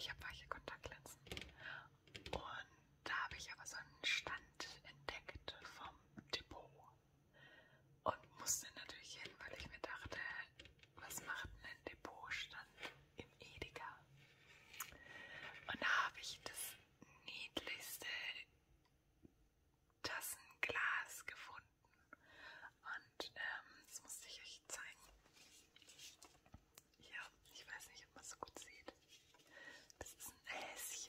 Ich habe weiche Kontaktlinsen. Und da habe ich aber so einen Stand entdeckt vom Depot. Und musste natürlich hin, weil ich mir dachte, was macht denn ein Depotstand im Edeka? Und da habe ich das niedlichste Tassenglas gefunden. Und das musste ich euch zeigen. Hier, ich weiß nicht, ob man es so gut sieht. Das ist ein Häschen.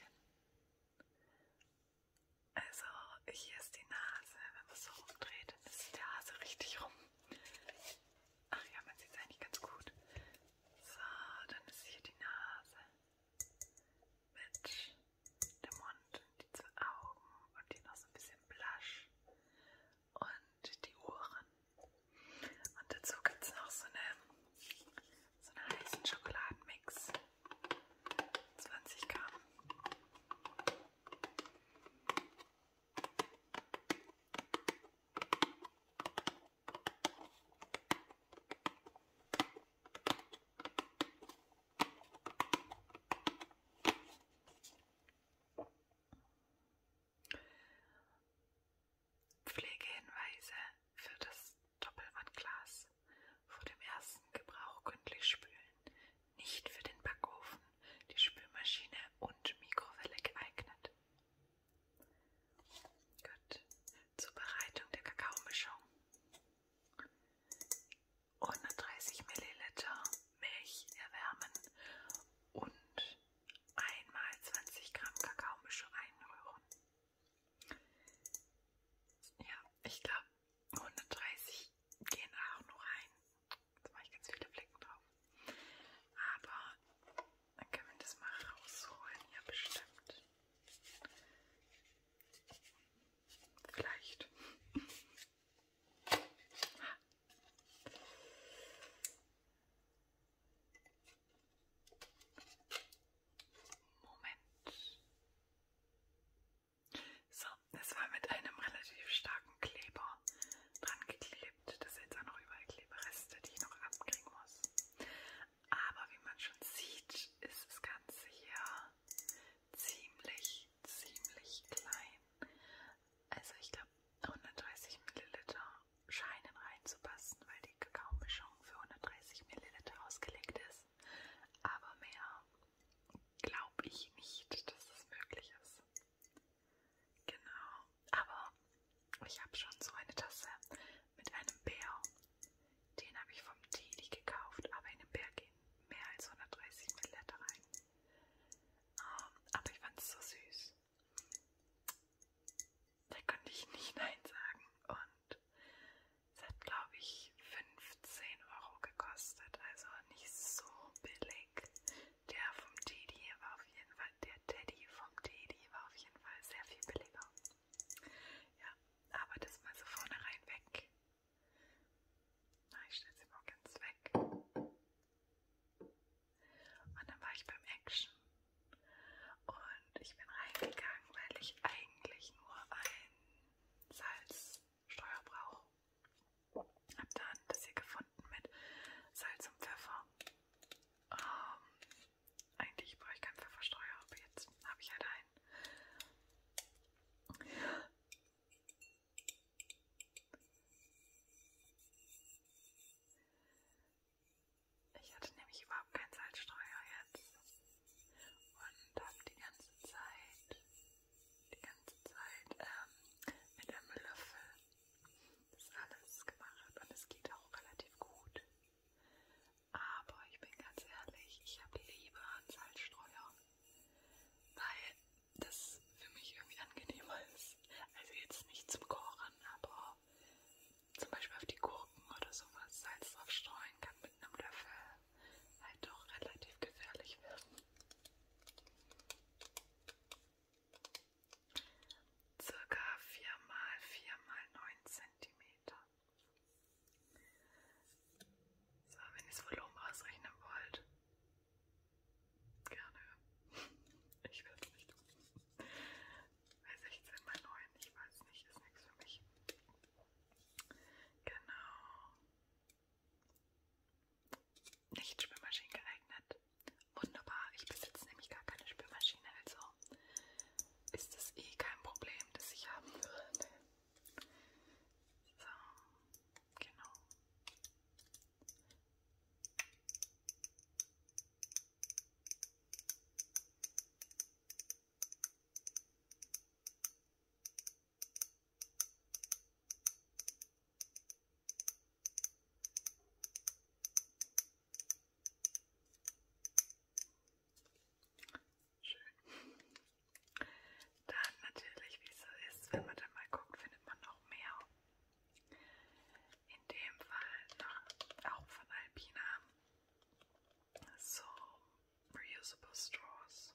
Reusable Straws.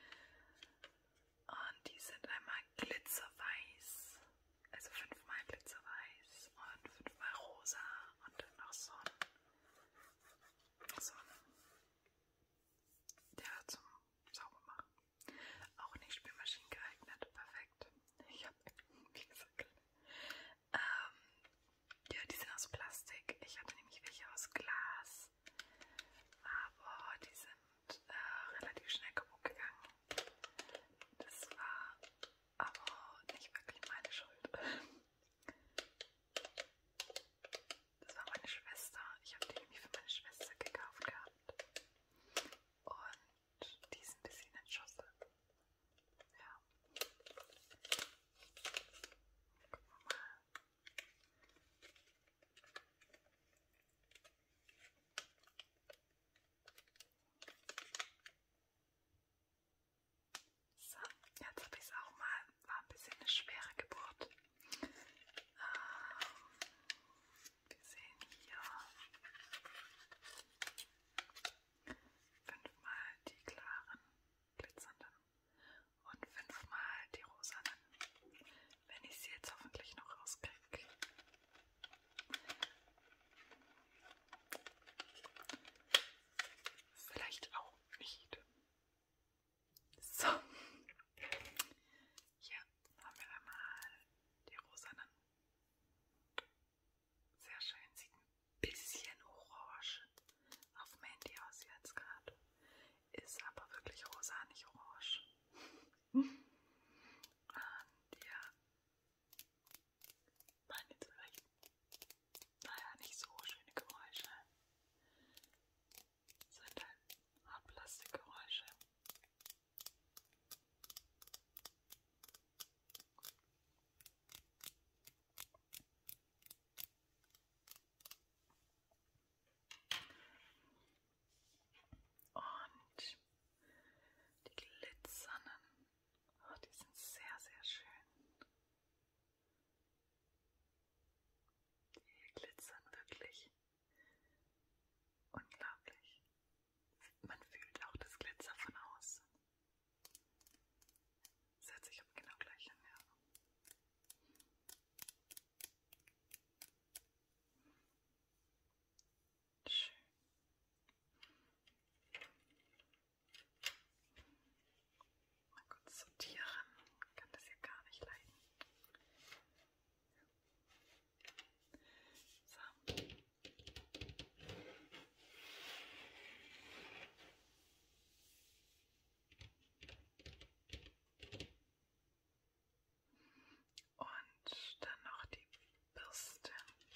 Und die sind einmal glitzerweiß, also 5-mal glitzerweiß und 5-mal rosa und dann noch so ein der zum Saubermachen. Auch nicht Spülmaschinen geeignet, perfekt. Ich habe, wie gesagt, ja, die sind aus Plastik. Ich hatte nämlich welche aus Glas, aber die sind relativ schnell kaputt gegangen. Das war aber nicht wirklich meine Schuld. Das war meine Schwester. Ich habe die nämlich für meine Schwester gekauft gehabt. Und die ist ein bisschen entschusselt. Ja. Gucken wir mal. So, jetzt habe ich es auch mal. War ein bisschen eine schwere Geburt. Wir sehen hier 5-mal die klaren, glitzernden und 5-mal die rosanen. Wenn ich sie jetzt hoffentlich noch rauskriege. Vielleicht auch nicht. So. Hier haben wir einmal die rosanen. Sehr schön. Sieht ein bisschen orange auf dem Handy aus jetzt gerade. Ist aber wirklich rosa, nicht orange. Und ja, waren jetzt vielleicht, naja, nicht so schöne Geräusche. Sind halt Hartplastikgeräusche. Und die glitzernden, oh, die sind sehr, sehr schön. Die glitzern wirklich unglaublich. Man fühlt auch das Glitzer von außen. Das hört sich aber genau gleich an, ja. Schön. Mal kurz sortieren. Kann das hier gar nicht leiden. So. Und dann noch die Bürste.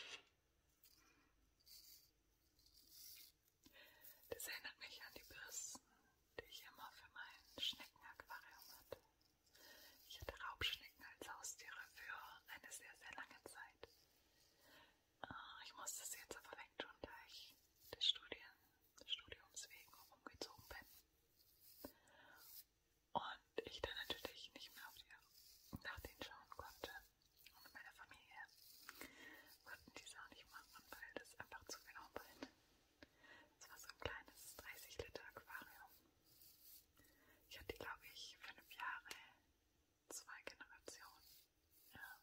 Das erinnert mich an die Bürsten, die ich immer für mein Schneckenaquarium hatte. Ich hatte Raubschnecken als Haustiere für eine sehr, sehr lange Zeit. Ich musste das jetzt aber wegtun, da ich des Studiums wegen umgezogen bin. Und ich dann natürlich nicht mehr nach denen schauen konnte. Und meine Familie konnten dies auch nicht machen, weil das einfach zu viel Arbeit. Das war so ein kleines 30-Liter Aquarium. Ich hatte, glaube ich, 5 Jahre, 2 Generationen. Ja.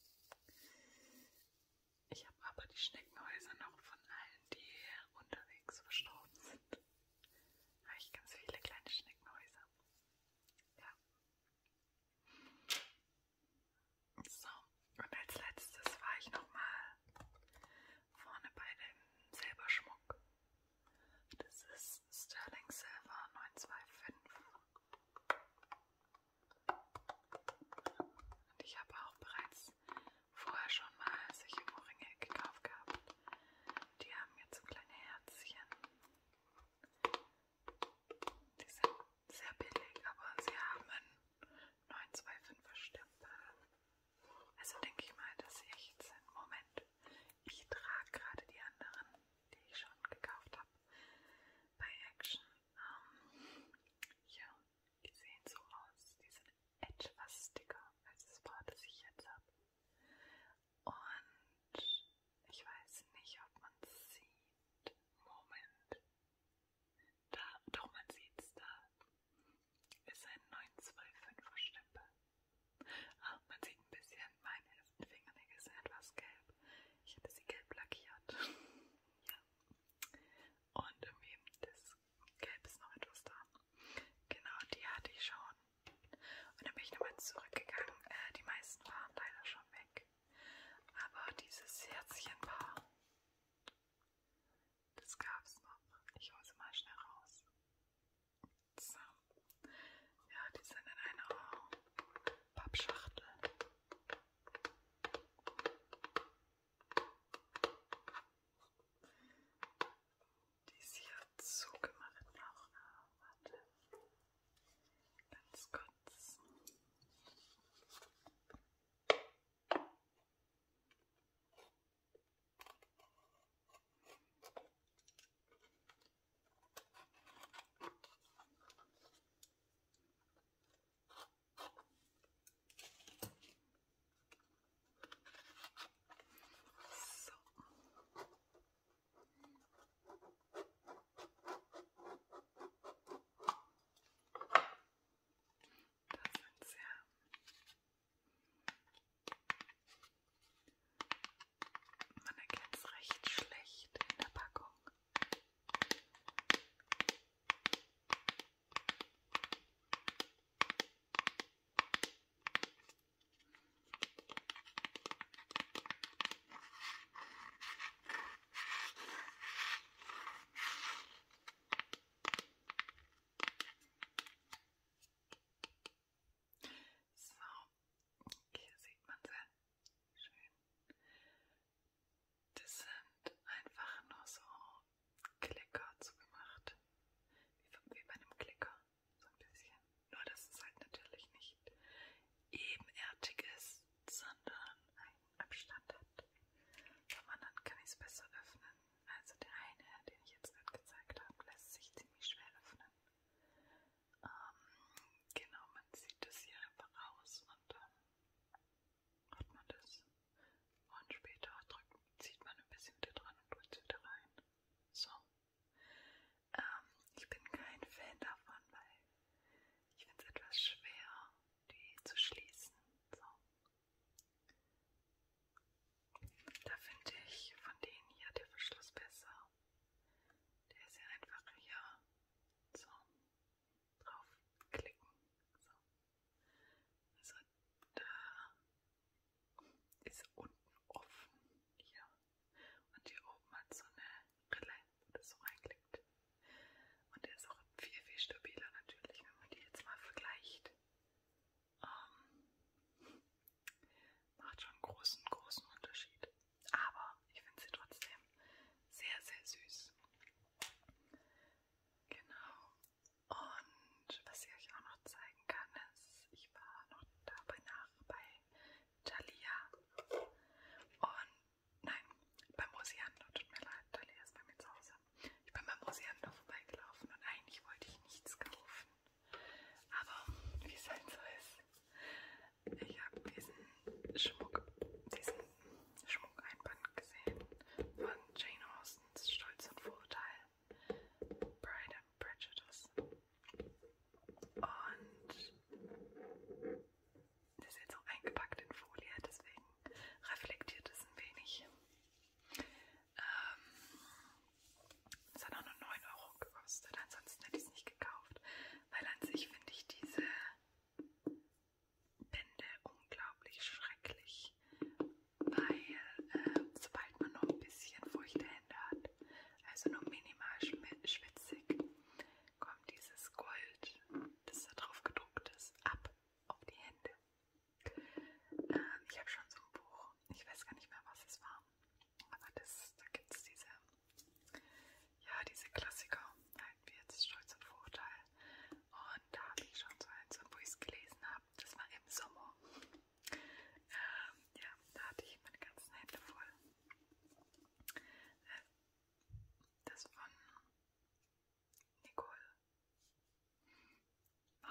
Ich habe aber die Schneckenhäuser noch von allen, die unterwegs verstorben sind. Da habe ich ganz viele kleine Schneckenhäuser. Ja. So, und als letztes war ich nochmal vorne bei dem Silberschmuck. Das ist Sterling Silver 925. Und ich habe auch bereits vorher schon mal solche Ohrringe gekauft gehabt.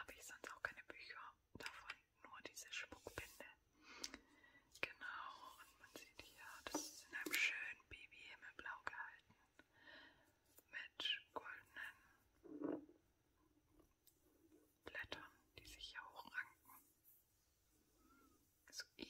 habe ich sonst auch keine Bücher davon, nur diese Schmuckbinde. Genau, und man sieht hier, das ist in einem schönen Babyhimmelblau gehalten. Mit goldenen Blättern, die sich hier hochranken. So